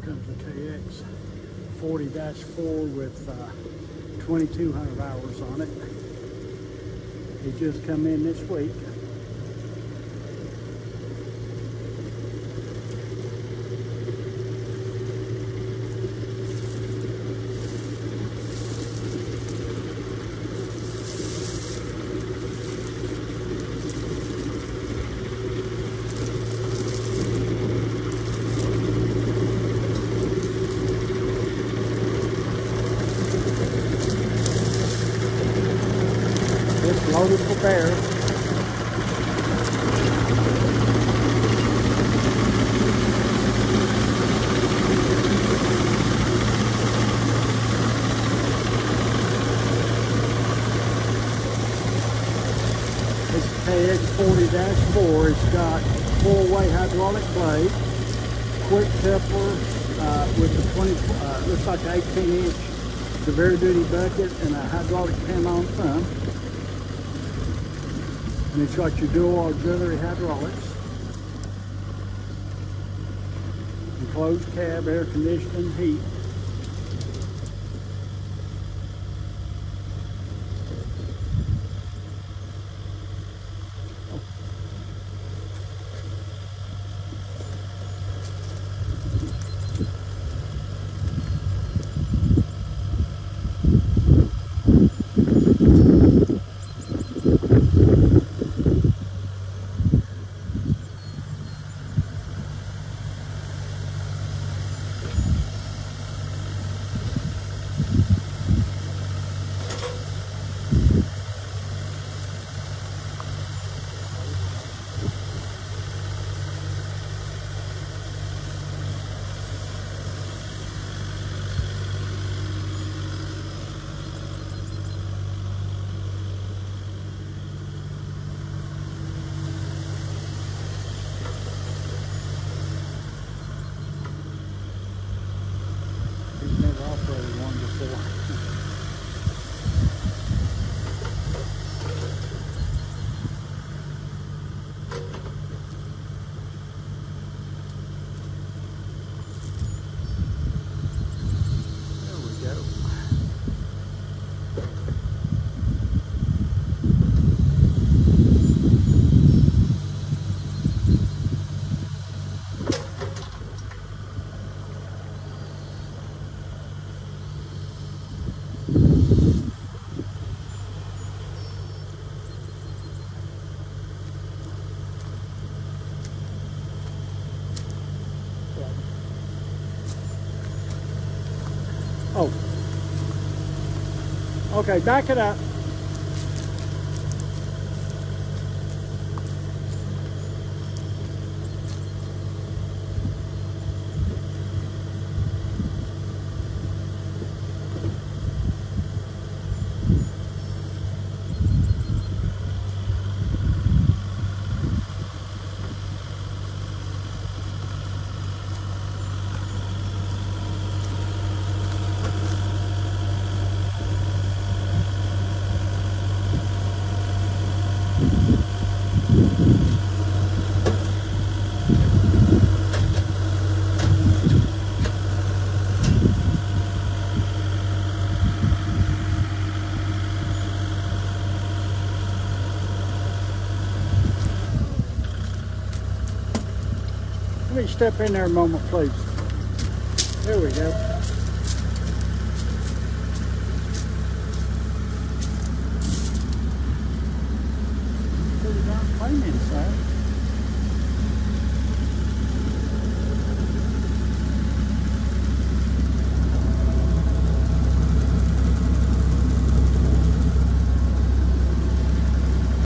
comes the KX 40-4 with 2,200 hours on it. It just come in this week. It's loaded for bears. This KX 40-4. It's got 4-way hydraulic blade, quick tipper with the 20, looks like an 18-inch severe duty bucket and a hydraulic pan on front. And it's got your dual auxiliary hydraulics, enclosed cab, air conditioning, heat. He's never operated one before. There we go. Oh. Okay, back it up. Let me step in there a moment, please. There we go.